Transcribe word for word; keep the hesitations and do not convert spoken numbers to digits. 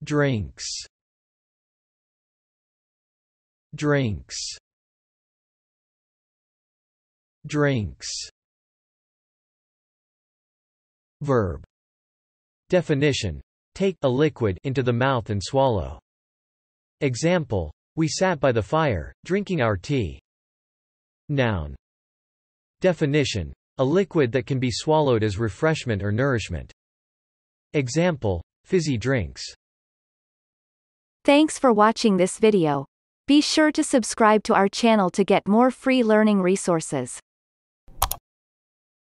drinks, drinks, drinks. Verb. Definition: take a liquid into the mouth and swallow. Example: we sat by the fire, drinking our tea. Noun. Definition: a liquid that can be swallowed as refreshment or nourishment. Example: fizzy drinks. Thanks for watching this video. Be sure to subscribe to our channel to get more free learning resources.